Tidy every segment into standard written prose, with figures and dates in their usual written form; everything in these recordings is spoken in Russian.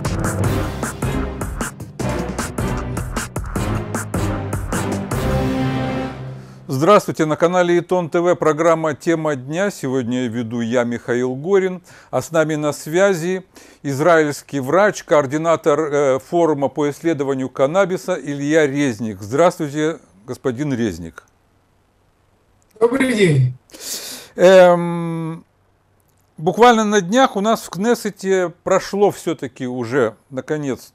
Здравствуйте, на канале Итон ТВ программа «Тема дня». Сегодня веду я, Михаил Горин, а с нами на связи израильский врач, координатор форума по исследованию каннабиса Илья Резник. Здравствуйте, господин Резник. Добрый день. Буквально на днях у нас в Кнессете прошло все-таки уже, наконец,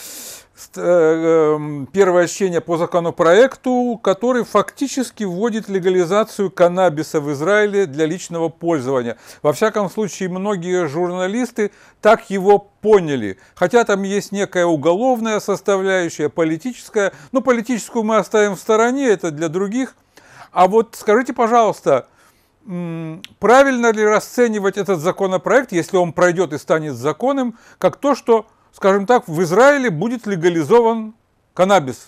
первое чтение по законопроекту, который фактически вводит легализацию каннабиса в Израиле для личного пользования. Во всяком случае, многие журналисты так его поняли. Хотя там есть некая уголовная составляющая, политическая. Но политическую мы оставим в стороне, это для других. А вот скажите, пожалуйста, правильно ли расценивать этот законопроект, если он пройдет и станет законом, как то, что, скажем так, в Израиле будет легализован каннабис?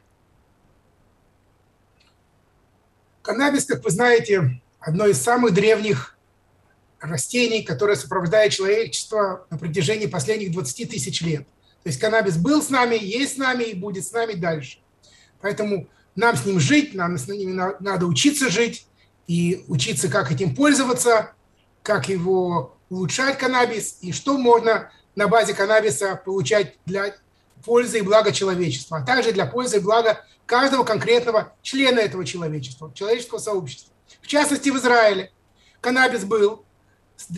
Каннабис, как вы знаете, одно из самых древних растений, которое сопровождает человечество на протяжении последних 20 тысяч лет. То есть каннабис был с нами, есть с нами и будет с нами дальше. Поэтому нам с ним жить, нам с ним надо учиться жить и учиться, как этим пользоваться, как его улучшать каннабис и что можно на базе каннабиса получать для пользы и блага человечества, а также для пользы и блага каждого конкретного члена этого человеческого сообщества. В частности, в Израиле каннабис был с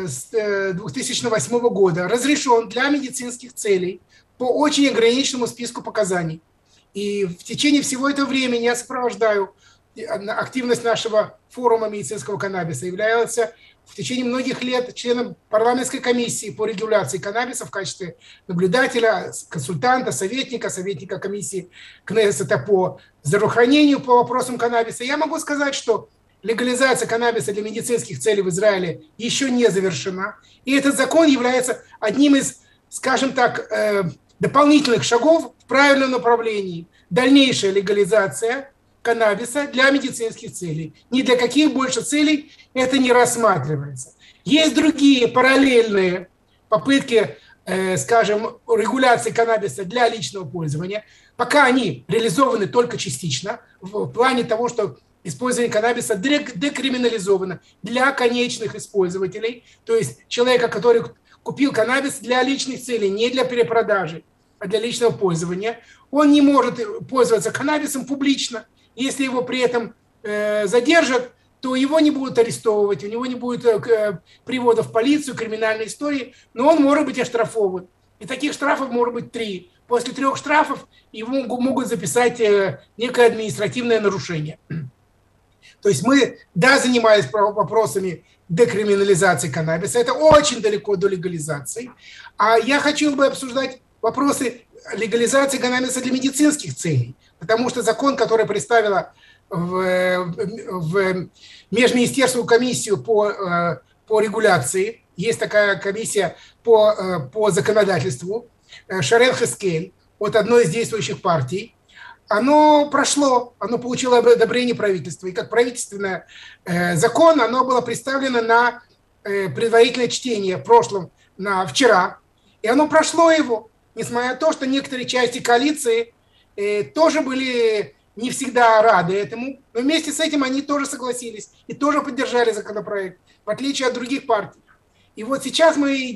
2008 года разрешен для медицинских целей по очень ограниченному списку показаний. И в течение всего этого времени я сопровождаю активность нашего форума медицинского каннабиса, является в течение многих лет членом парламентской комиссии по регуляции каннабиса в качестве наблюдателя, консультанта, советника комиссии Кнессета по здравоохранению по вопросам каннабиса. Я могу сказать, что легализация каннабиса для медицинских целей в Израиле еще не завершена. И этот закон является одним из, скажем так, дополнительных шагов в правильном направлении. Дальнейшая легализация каннабиса для медицинских целей. Ни для каких больше целей это не рассматривается. Есть другие параллельные попытки, скажем, регуляции каннабиса для личного пользования. Пока они реализованы только частично, в плане того, что использование каннабиса декриминализовано для конечных использователей, то есть человека, который купил каннабис для личных целей, не для перепродажи, а для личного пользования, он не может пользоваться каннабисом публично. Если его при этом задержат, то его не будут арестовывать, у него не будет привода в полицию, криминальной истории, но он может быть оштрафован. И таких штрафов может быть 3. После 3 штрафов ему могут записать некое административное нарушение. То есть мы, занимаясь вопросами декриминализации каннабиса, это очень далеко до легализации. А я хотел бы обсуждать вопросы легализации каннабиса для медицинских целей. Потому что закон, который представила в межминистерскую комиссию по регуляции, есть такая комиссия по законодательству, Шарен Хескель, от одной из действующих партий, оно прошло, оно получило одобрение правительства. И как правительственный закон, оно было представлено на предварительное чтение вчера. И оно прошло его, несмотря на то, что некоторые части коалиции тоже были не всегда рады этому, но вместе с этим они тоже согласились и тоже поддержали законопроект, в отличие от других партий. И вот сейчас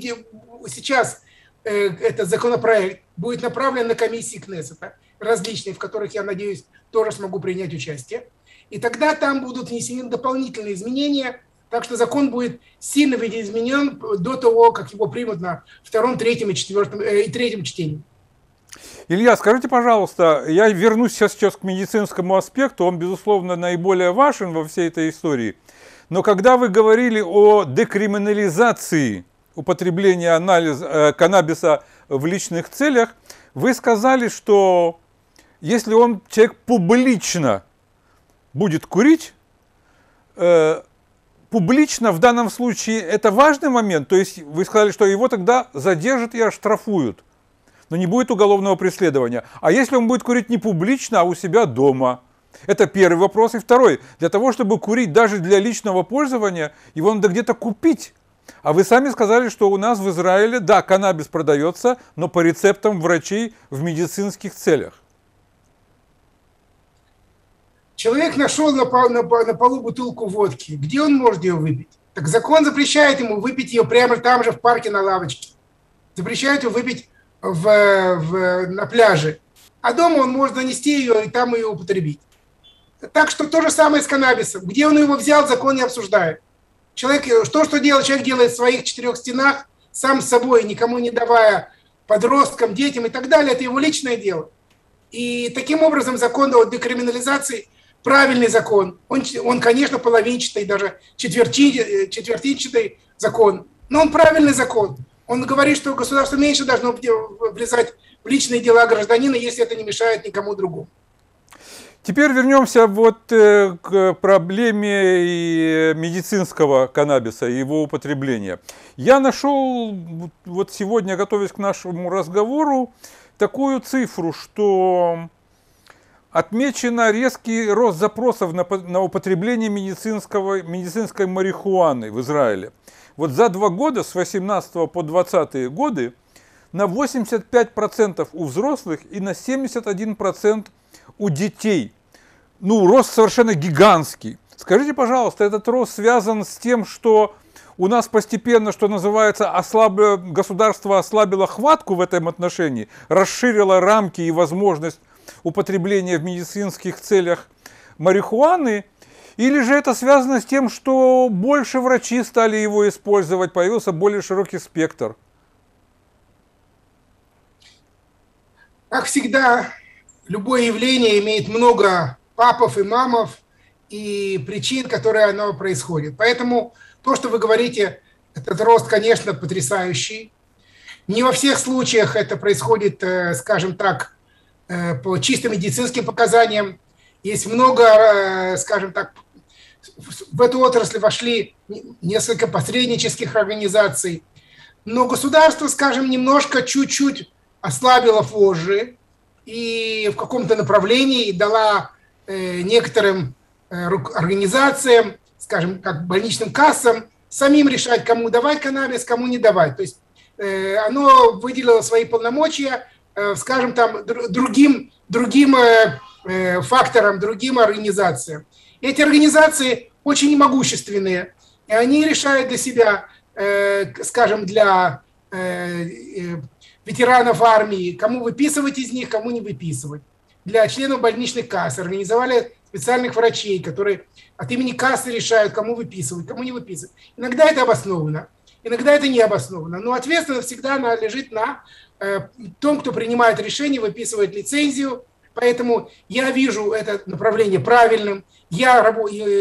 этот законопроект будет направлен на комиссии Кнессета, различные, в которых, я надеюсь, тоже смогу принять участие. И тогда там будут внесены дополнительные изменения, так что закон будет сильно видоизменен до того, как его примут на 2, 3 и 3 чтении. Илья, скажите, пожалуйста, я вернусь сейчас к медицинскому аспекту, он, безусловно, наиболее важен во всей этой истории, но когда вы говорили о декриминализации употребления каннабиса в личных целях, вы сказали, что если человек публично будет курить, публично в данном случае это важный момент, то есть вы сказали, что его тогда задержат и оштрафуют. Но не будет уголовного преследования. А если он будет курить не публично, а у себя дома? Это первый вопрос. И второй. Для того, чтобы курить даже для личного пользования, его надо где-то купить. А вы сами сказали, что у нас в Израиле, да, каннабис продается, но по рецептам врачей в медицинских целях. Человек нашел на полу бутылку водки. Где он может ее выпить? Так закон запрещает ему выпить ее прямо там же в парке на лавочке. Запрещает ее выпить на пляже. А дома он может нанести ее и там ее употребить. Так что то же самое с каннабисом. Где он его взял, закон не обсуждает. Человек, что делает? Человек делает в своих 4 стенах, сам с собой, никому не давая подросткам, детям и так далее. Это его личное дело. И таким образом закон о декриминализации правильный закон. Он, конечно, половинчатый, даже четвертинчатый закон. Но он правильный закон. Он говорит, что государство меньше должно влезать в личные дела гражданина, если это не мешает никому другому. Теперь вернемся к проблеме и медицинского каннабиса и его употребления. Я нашел сегодня, готовясь к нашему разговору, такую цифру, что отмечено резкий рост запросов на употребление медицинской марихуаны в Израиле. За 2 года, с 18 по 20 годы, на 85% у взрослых и на 71% у детей. Рост совершенно гигантский. Скажите, пожалуйста, этот рост связан с тем, что у нас постепенно, что называется, государство ослабило хватку в этом отношении, расширило рамки и возможность употребления в медицинских целях марихуаны, или же это связано с тем, что больше врачи стали его использовать, появился более широкий спектр? Как всегда, любое явление имеет много папов и мамов и причин, которые оно происходит. Поэтому то, что вы говорите, этот рост, конечно, потрясающий. Не во всех случаях это происходит, скажем так, по чисто медицинским показаниям. Есть много, скажем так, в эту отрасль вошли несколько посреднических организаций. Но государство, скажем, немножко, чуть-чуть ослабило вожжи и в каком-то направлении дала некоторым организациям, скажем, как больничным кассам, самим решать, кому давать каннабис, кому не давать. То есть оно выделило свои полномочия, скажем, там, другим факторам, другим организациям. Эти организации очень могущественные, и они решают для себя, скажем, для ветеранов армии, кому выписывать из них, кому не выписывать. Для членов больничных касс организовали специальных врачей, которые от имени кассы решают, кому выписывать, кому не выписывать. Иногда это обосновано, иногда это не обосновано, но ответственность всегда лежит на том, кто принимает решение, выписывает лицензию. Поэтому я вижу это направление правильным. Я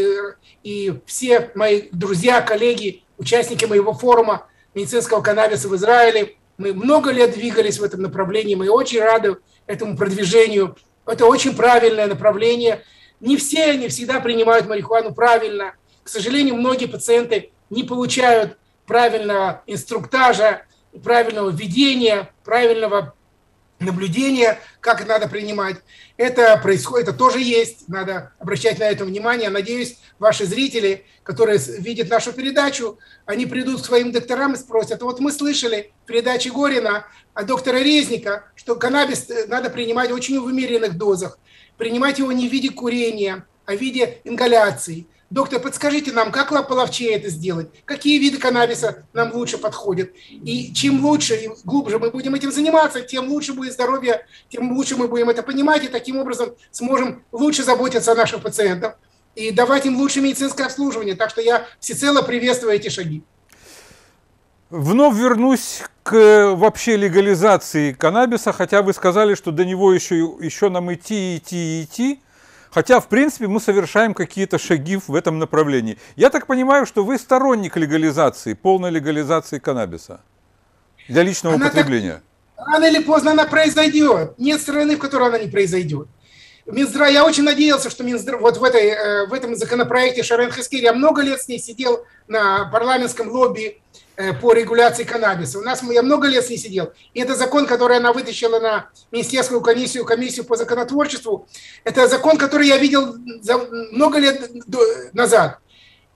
и все мои друзья, коллеги, участники моего форума медицинского каннабиса в Израиле, мы много лет двигались в этом направлении, мы очень рады этому продвижению. Это очень правильное направление. Не все, не всегда принимают марихуану правильно. К сожалению, многие пациенты не получают правильного инструктажа, правильного ведения, правильного наблюдения, как это надо принимать. Это происходит, это тоже есть, надо обращать на это внимание. Надеюсь, ваши зрители, которые видят нашу передачу, они придут к своим докторам и спросят: вот мы слышали в передаче Горина от доктора Резника, что каннабис надо принимать очень в умеренных дозах, принимать его не в виде курения, а в виде ингаляции. Доктор, подскажите нам, как половчее это сделать? Какие виды каннабиса нам лучше подходят? И чем лучше и глубже мы будем этим заниматься, тем лучше будет здоровье, тем лучше мы будем это понимать, и таким образом сможем лучше заботиться о наших пациентах и давать им лучшее медицинское обслуживание. Так что я всецело приветствую эти шаги. Вновь вернусь к вообще легализации каннабиса, хотя вы сказали, что до него еще нам идти. Хотя, в принципе, мы совершаем какие-то шаги в этом направлении. Я так понимаю, что вы сторонник легализации, полной легализации каннабиса для личного употребления. Рано или поздно она произойдет. Нет страны, в которой она не произойдет. Я очень надеялся, что Минздрав, вот в этом законопроекте Шарен Хескель, я много лет с ней сидел на парламентском лобби по регуляции каннабиса. Я много лет с ней сидел. И это закон, который она вытащила на Министерскую комиссию по законотворчеству. Это закон, который я видел много лет назад.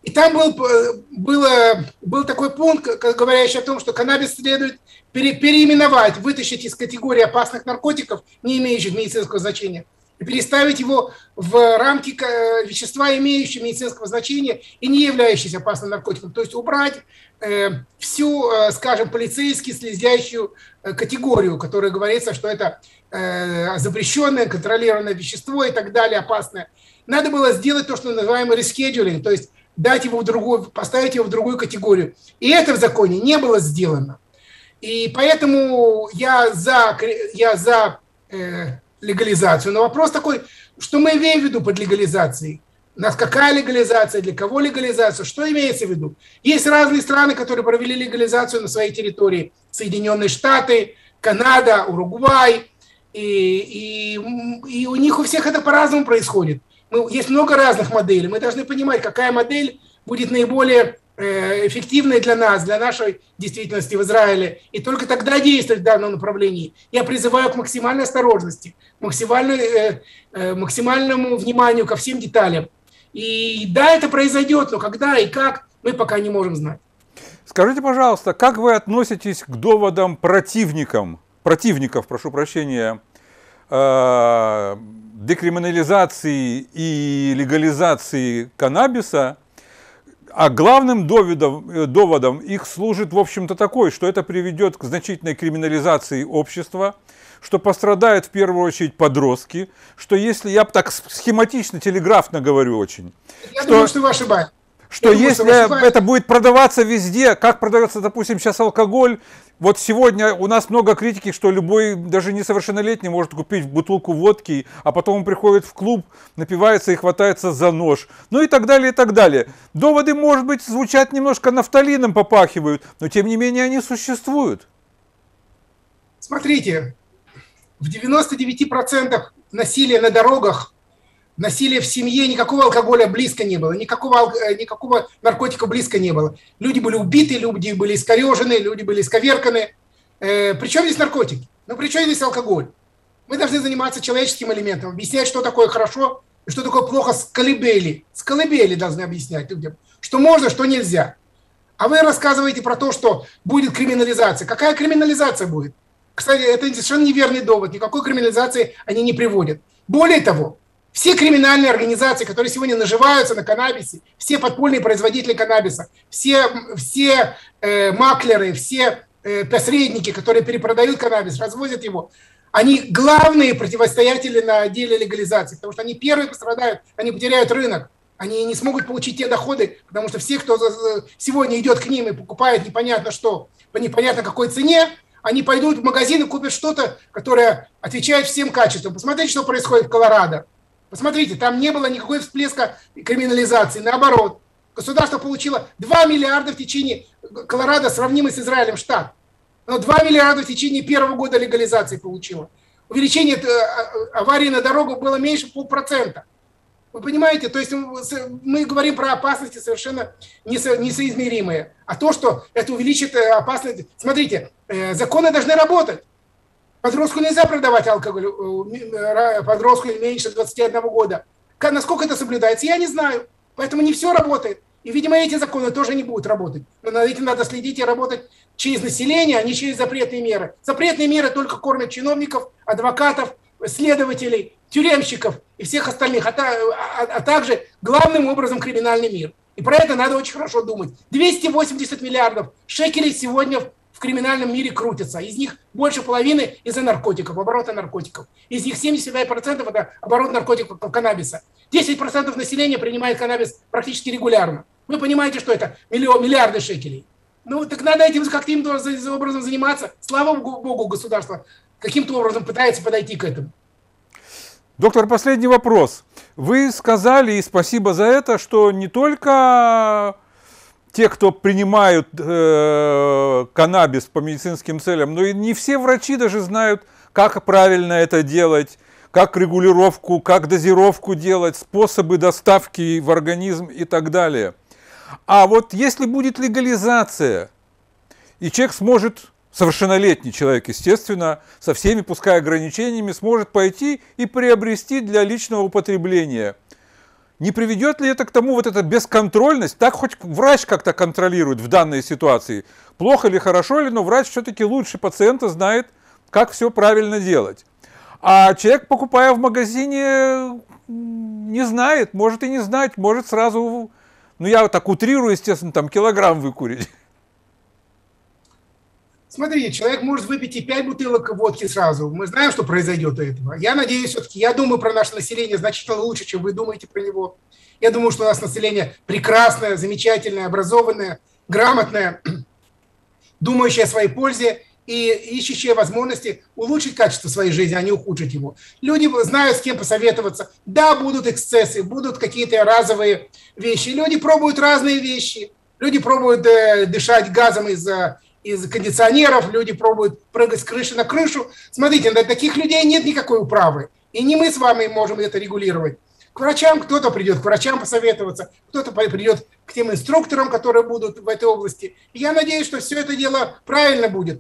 И там был такой пункт, говорящий о том, что каннабис следует переименовать, вытащить из категории опасных наркотиков, не имеющих медицинского значения, и переставить его в рамки вещества, имеющие медицинского значения и не являющиеся опасным наркотиком. То есть убрать всю, скажем, полицейски слезящую категорию, которая говорится, что это запрещенное, контролируемое вещество и так далее, опасное. Надо было сделать то, что называемый rescheduling, то есть дать его в другую, поставить его в другую категорию. И это в законе не было сделано. И поэтому я за легализацию. Но вопрос такой, что мы имеем в виду под легализацией? У нас какая легализация, для кого легализация, что имеется в виду? Есть разные страны, которые провели легализацию на своей территории. Соединенные Штаты, Канада, Уругвай. И у них у всех это по-разному происходит. Есть много разных моделей. Мы должны понимать, какая модель будет наиболее эффективной для нас, для нашей действительности в Израиле. И только тогда действовать в данном направлении. Я призываю к максимальной осторожности, максимальному вниманию ко всем деталям. И да, это произойдет, но когда и как, мы пока не можем знать. Скажите, пожалуйста, как вы относитесь к доводам противников, прошу прощения, декриминализации и легализации каннабиса, а главным доводом их служит, в общем-то, такой, что это приведет к значительной криминализации общества, что пострадают в первую очередь подростки, что если, я так схематично, телеграфно говорю очень, думаю, что вы ошибаетесь. Что если это будет продаваться везде, как продается, допустим, сейчас алкоголь, вот сегодня у нас много критики, что любой, даже несовершеннолетний, может купить бутылку водки, а потом он приходит в клуб, напивается и хватается за нож. Ну и так далее, и так далее. Доводы, может быть, звучат немножко нафталином, попахивают, но тем не менее они существуют. Смотрите, в 99% насилия на дорогах, насилия в семье, никакого алкоголя близко не было, никакого наркотика близко не было. Люди были убиты, люди были искорежены, люди были исковерканы. Причем здесь наркотики? Ну, при чем здесь алкоголь? Мы должны заниматься человеческим элементом, объяснять, что такое хорошо и что такое плохо с колыбели. С колыбели должны объяснять людям, что можно, что нельзя. А вы рассказываете про то, что будет криминализация. Какая криминализация будет? Кстати, это совершенно неверный довод. Никакой криминализации они не приводят. Более того, все криминальные организации, которые сегодня наживаются на каннабисе, все подпольные производители каннабиса, все маклеры, все посредники, которые перепродают каннабис, развозят его, они главные противостоятели на деле легализации, потому что они первые пострадают, они потеряют рынок, они не смогут получить те доходы, потому что все, кто сегодня идет к ним и покупает непонятно что, по непонятно какой цене, они пойдут в магазин и купят что-то, которое отвечает всем качествам. Посмотрите, что происходит в Колорадо. Посмотрите, там не было никакой всплеска криминализации. Наоборот, государство получило 2 миллиарда в течение, Колорадо сравнимый с Израилем штат, но 2 миллиарда в течение первого года легализации получило. Увеличение аварий на дорогу было меньше 0,5%. Вы понимаете, то есть мы говорим про опасности совершенно несоизмеримые. А то, что это увеличит опасность... Смотрите, законы должны работать. Подростку нельзя продавать алкоголь, подростку меньше 21 года. Насколько это соблюдается, я не знаю. Поэтому не все работает. И, видимо, эти законы тоже не будут работать. Но над этим надо следить и работать через население, а не через запретные меры. Запретные меры только кормят чиновников, адвокатов, следователей, тюремщиков и всех остальных, а также главным образом криминальный мир. И про это надо очень хорошо думать. 280 миллиардов шекелей сегодня в криминальном мире крутятся. Из них больше половины из-за наркотиков, оборота наркотиков. Из них 75% это оборот наркотиков, каннабиса. 10% населения принимает каннабис практически регулярно. Вы понимаете, что это миллиарды шекелей. Ну, так надо этим каким-то образом заниматься. Слава Богу, государство каким-то образом пытается подойти к этому. Доктор, последний вопрос. Вы сказали, и спасибо за это, что не только те, кто принимают каннабис по медицинским целям, но и не все врачи даже знают, как правильно это делать, как регулировку, как дозировку делать, способы доставки в организм и так далее. А вот если будет легализация, и человек сможет, совершеннолетний человек, естественно, со всеми, пускай ограничениями, сможет пойти и приобрести для личного употребления. Не приведет ли это к тому, вот эта бесконтрольность, так хоть врач как-то контролирует в данной ситуации, плохо или хорошо ли, но врач все-таки лучше пациента знает, как все правильно делать. А человек, покупая в магазине, не знает, может и не знать, может сразу, ну я так утрирую, естественно, там килограмм выкурить. Смотрите, человек может выпить и 5 бутылок водки сразу. Мы знаем, что произойдет до этого. Я надеюсь, все-таки, я думаю про наше население значительно лучше, чем вы думаете про него. Я думаю, что у нас население прекрасное, замечательное, образованное, грамотное, думающее о своей пользе и ищущее возможности улучшить качество своей жизни, а не ухудшить его. Люди знают, с кем посоветоваться. Да, будут эксцессы, будут какие-то разовые вещи. Люди пробуют разные вещи. Люди пробуют дышать газом из кондиционеров, люди пробуют прыгать с крыши на крышу. Смотрите, на таких людей нет никакой управы. И не мы с вами можем это регулировать. К врачам кто-то придет, к врачам посоветоваться, кто-то придет к тем инструкторам, которые будут в этой области. И я надеюсь, что все это дело правильно будет.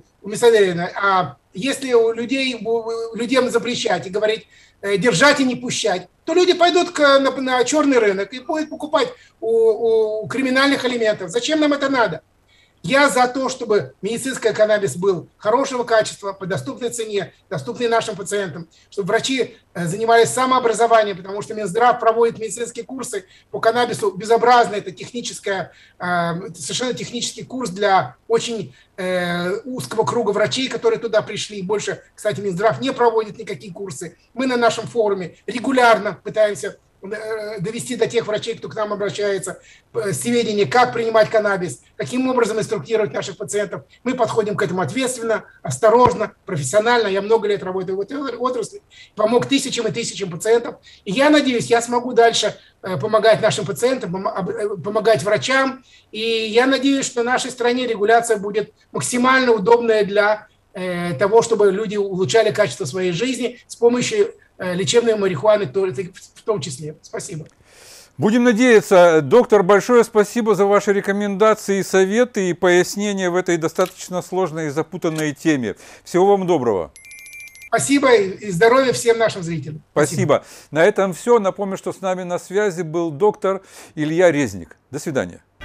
А если у людей, людям запрещать и говорить, держать и не пущать, то люди пойдут на черный рынок и будут покупать у криминальных элементов. Зачем нам это надо? Я за то, чтобы медицинский каннабис был хорошего качества, по доступной цене, доступный нашим пациентам, чтобы врачи занимались самообразованием, потому что Минздрав проводит медицинские курсы по каннабису безобразно. Это совершенно технический курс для очень узкого круга врачей, которые туда пришли. Больше, кстати, Минздрав не проводит никакие курсы. Мы на нашем форуме регулярно пытаемся довести до тех врачей, кто к нам обращается, сведения, как принимать каннабис, каким образом инструктировать наших пациентов. Мы подходим к этому ответственно, осторожно, профессионально. Я много лет работаю в этой отрасли, помог тысячам и тысячам пациентов. И я надеюсь, я смогу дальше помогать нашим пациентам, помогать врачам. И я надеюсь, что в нашей стране регуляция будет максимально удобная для того, чтобы люди улучшали качество своей жизни с помощью лечебной марихуаны в том числе. Спасибо. Будем надеяться. Доктор, большое спасибо за ваши рекомендации, советы и пояснения в этой достаточно сложной и запутанной теме. Всего вам доброго. Спасибо и здоровья всем нашим зрителям. Спасибо. На этом все. Напомню, что с нами на связи был доктор Илья Резник. До свидания.